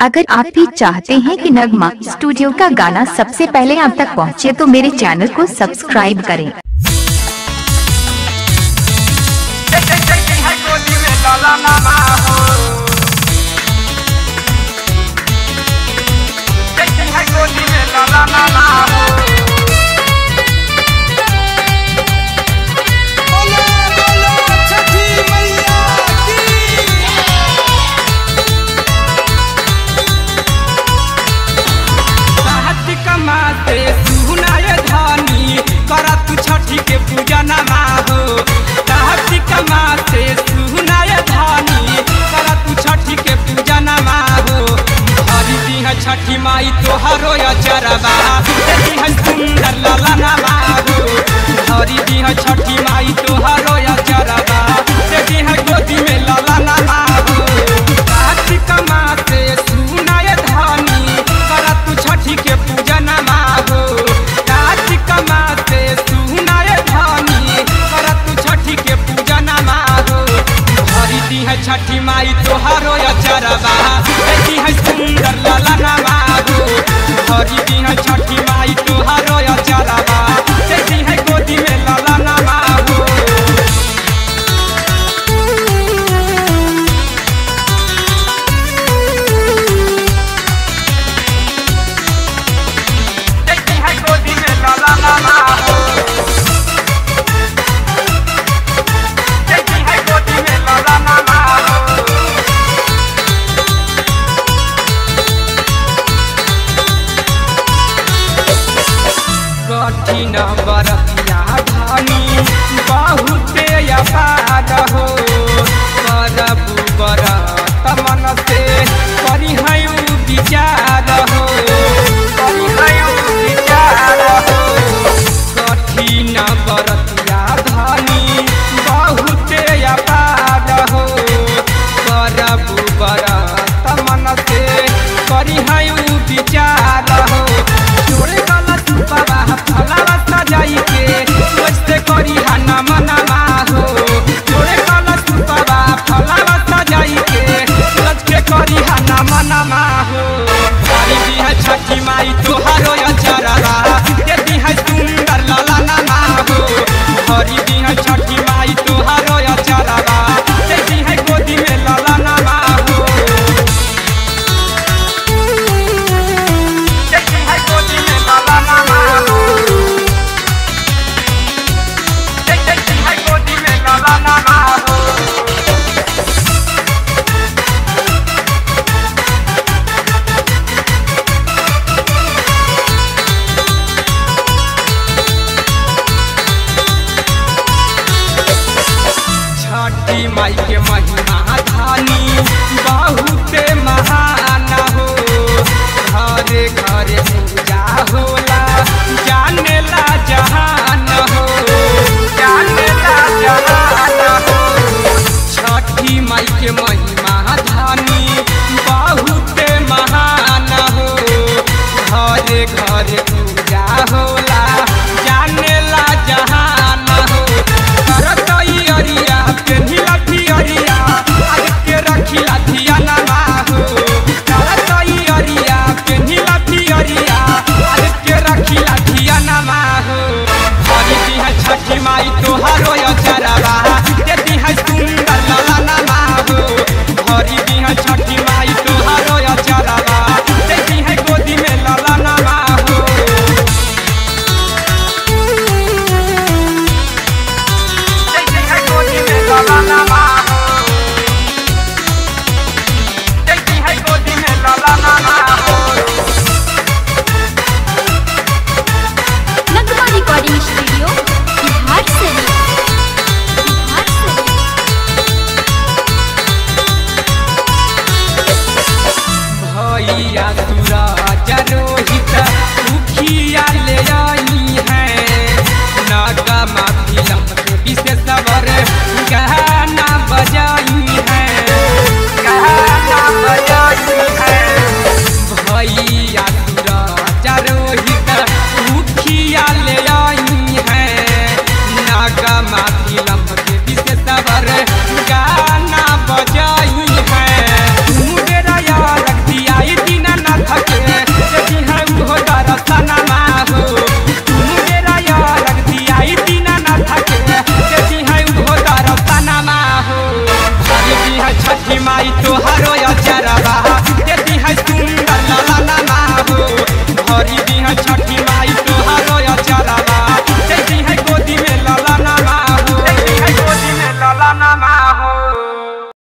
अगर आप भी चाहते हैं कि नगमा स्टूडियो का गाना सबसे पहले आप तक पहुंचे तो मेरे चैनल को सब्सक्राइब करें। छठी के पूजा नमा हो कार्तिक मासे सुनाय धानी करा तू छठी के पूजा नमा हो हरि दी है छठी माई तोहरो अचरबा देखी है सुंदर लाला नमा हो हरि दी है छठी माई तोहरो अचरबा देखी है गोदी में लाला नमा हो कार्तिक मासे सुनाय धानी करा तू छठी के पूजा नमा हो कार्तिक मासे छठी माई तोहारो अचरबा देखी है सुंदर लाला नमा हो हरि दी है छठी माई तोहारो अचरबा देखी है गोदी में लाला नमा हो देखी है गोदी में लाला नमा हो देखी है गोदी में लाला नमा कठिन बरतिया धानी बहुते अपार हो करबू बरत मन से करी है विचार हो करी है विचार हो कठिन बरतिया धानी बहुते अपार हो करबू बरत मन से करी है विचार हो जोड़े वाला बाबा फलावा सजाई के सोचते करी हना मनमा हो जोड़े वाला बाबा फलावा सजाई के सोच के करी हना मनमा हो हरि दी है छठी माई तोहारो अचरबा